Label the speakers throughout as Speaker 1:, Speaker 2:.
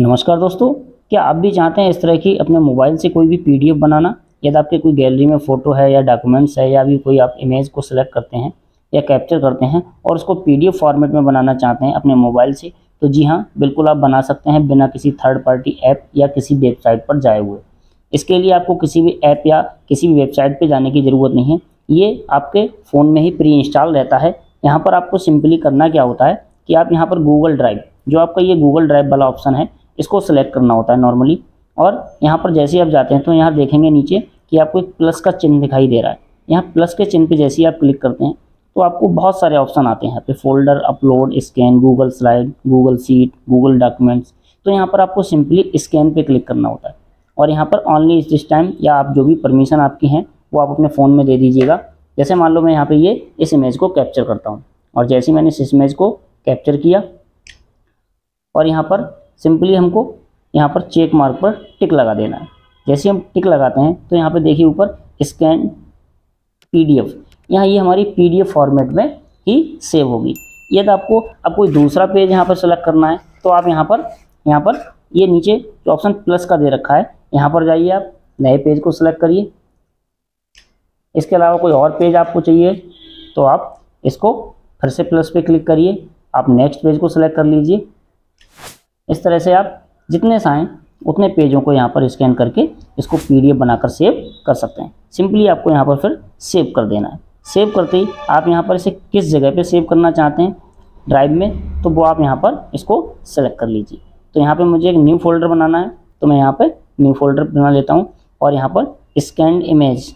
Speaker 1: नमस्कार दोस्तों, क्या आप भी चाहते हैं इस तरह की अपने मोबाइल से कोई भी पीडीएफ बनाना। यदि आपके कोई गैलरी में फ़ोटो है या डॉक्यूमेंट्स है या भी कोई आप इमेज को सिलेक्ट करते हैं या कैप्चर करते हैं और उसको पीडीएफ फॉर्मेट में बनाना चाहते हैं अपने मोबाइल से, तो जी हाँ, बिल्कुल आप बना सकते हैं बिना किसी थर्ड पार्टी ऐप या किसी वेबसाइट पर जाए हुए। इसके लिए आपको किसी भी ऐप या किसी भी वेबसाइट पर जाने की ज़रूरत नहीं है। ये आपके फ़ोन में ही प्री इंस्टॉल रहता है। यहाँ पर आपको सिंपली करना क्या होता है कि आप यहाँ पर गूगल ड्राइव, जो आपका ये गूगल ड्राइव वाला ऑप्शन है, इसको सेलेक्ट करना होता है नॉर्मली। और यहाँ पर जैसे ही आप जाते हैं तो यहाँ देखेंगे नीचे कि आपको एक प्लस का चिन्ह दिखाई दे रहा है। यहाँ प्लस के चिन्ह पे जैसे ही आप क्लिक करते हैं तो आपको बहुत सारे ऑप्शन आते हैं यहाँ पे, folder, upload, scan, Google slide, Google sheet, Google documents. तो यहाँ पर आपको सिंपली स्कैन पे क्लिक करना होता है और यहाँ पर ऑनली दिस टाइम या आप जो भी परमिशन आपकी हैं वो आप अपने फ़ोन में दे दीजिएगा। जैसे मान लो मैं यहाँ पर इस इमेज को कैप्चर करता हूँ और जैसे ही मैंने इस इमेज को कैप्चर किया और यहाँ पर सिंपली हमको यहाँ पर चेक मार्क पर टिक लगा देना है। जैसे हम टिक लगाते हैं तो यहाँ पे देखिए ऊपर स्कैन पीडीएफ, यहाँ ये हमारी पीडीएफ फॉर्मेट में ही सेव होगी। यदि आपको अब कोई दूसरा पेज यहाँ पर सेलेक्ट करना है तो आप यहाँ पर ये नीचे जो ऑप्शन प्लस का दे रखा है यहाँ पर जाइए, आप नए पेज को सिलेक्ट करिए। इसके अलावा कोई और पेज आपको चाहिए तो आप इसको फिर से प्लस पे क्लिक करिए, आप नेक्स्ट पेज को सिलेक्ट कर लीजिए। इस तरह से आप जितने चाहें उतने पेजों को यहाँ पर स्कैन करके इसको पीडीएफ बनाकर सेव कर सकते हैं। सिंपली आपको यहाँ पर फिर सेव कर देना है। सेव करते ही आप यहाँ पर इसे किस जगह पे सेव करना चाहते हैं ड्राइव में, तो वो आप यहाँ पर इसको सेलेक्ट कर लीजिए। तो यहाँ पे मुझे एक न्यू फोल्डर बनाना है तो मैं यहाँ पर न्यू फोल्डर बना लेता हूँ और यहाँ पर स्कैन इमेज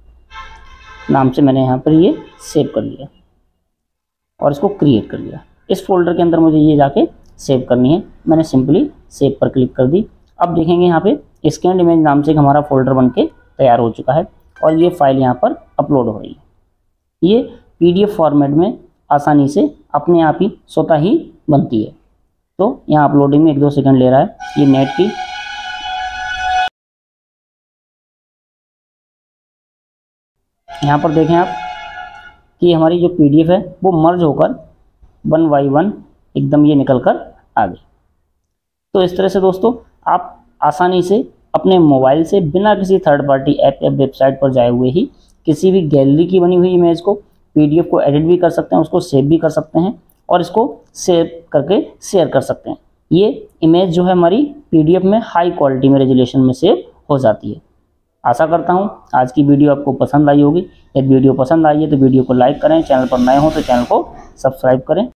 Speaker 1: नाम से मैंने यहाँ पर ये सेव कर लिया और इसको क्रिएट कर लिया। इस फोल्डर के अंदर मुझे ये जाके सेव करनी है। मैंने सिंपली सेव पर क्लिक कर दी। अब देखेंगे यहाँ पे स्कैन इमेज नाम से एक हमारा फोल्डर बनके तैयार हो चुका है और ये फाइल यहाँ पर अपलोड हो रही है। ये पीडीएफ फॉर्मेट में आसानी से अपने आप ही स्वतः ही बनती है। तो यहाँ अपलोडिंग में 1-2 सेकंड ले रहा है। ये नेट की यहाँ पर देखें आप कि हमारी जो पीडीएफ है वो मर्ज होकर 1 by 1 एकदम ये निकल कर आ गई। तो इस तरह से दोस्तों आप आसानी से अपने मोबाइल से बिना किसी थर्ड पार्टी ऐप या वेबसाइट पर जाए हुए ही किसी भी गैलरी की बनी हुई इमेज को, पीडीएफ को एडिट भी कर सकते हैं, उसको सेव भी कर सकते हैं और इसको सेव करके शेयर कर सकते हैं। ये इमेज जो है हमारी पीडीएफ में हाई क्वालिटी में रेजोल्यूशन में सेव हो जाती है। आशा करता हूँ आज की वीडियो आपको पसंद आई होगी। यदि वीडियो पसंद आई है तो वीडियो को लाइक करें, चैनल पर नए हो तो चैनल को सब्सक्राइब करें।